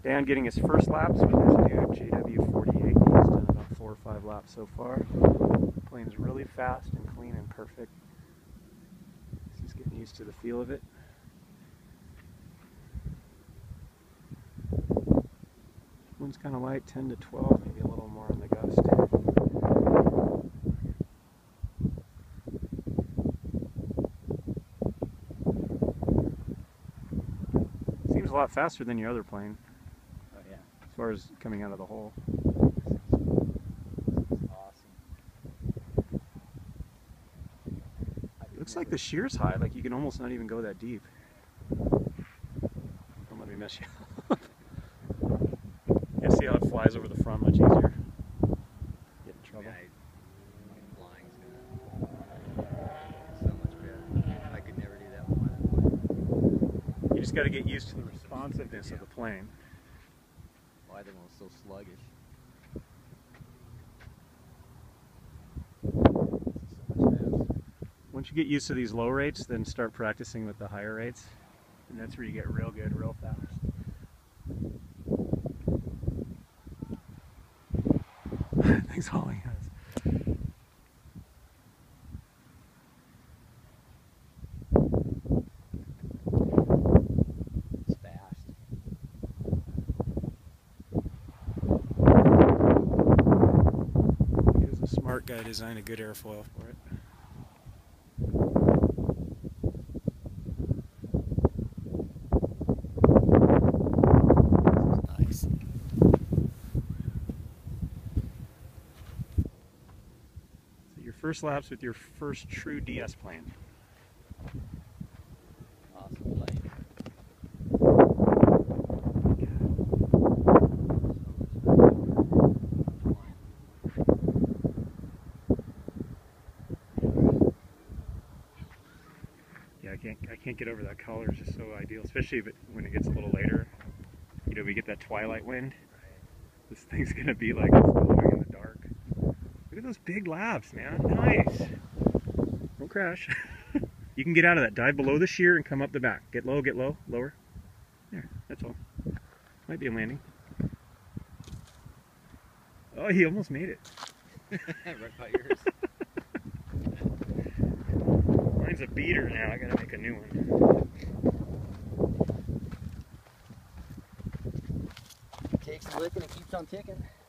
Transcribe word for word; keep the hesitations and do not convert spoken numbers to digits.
Dan getting his first laps with his new J W forty-eight. He's done about four or five laps so far. The plane's really fast and clean and perfect. He's getting used to the feel of it. Wind's kind of light, ten to twelve, maybe a little more on the gust. Seems a lot faster than your other plane. Oh yeah. As far as coming out of the hole. This is awesome. It looks like the shear's high, like you can almost not even go that deep. Don't let me mess you up. Yeah, see how it flies over the front much easier. Get in trouble. I, my flying's gonna so much better. I could never do that with my plane. You just got to get used to the responsiveness Yeah. of the plane. Why the one's so sluggish? This is so much faster. Once you get used to these low rates, then start practicing with the higher rates. And that's where you get real good, real fast. Thanks, Holly. It's fast. He was a smart guy, designed a good airfoil for it. Nice. So your first laps with your first true D S plane. Awesome plane. Yeah, I can't I can't get over that color. It's just so ideal, especially if it, when it gets a little later. You know, we get that twilight wind. This thing's gonna be like it's glowing in the dark. Look at those big laps, man. Nice. Don't crash. You can get out of that. Dive below the shear and come up the back. Get low, get low, lower. There, that's all. Might be a landing. Oh, he almost made it. Right by yours. Mine's a beater now. I gotta make a new one. Takes a lick and it keeps on ticking.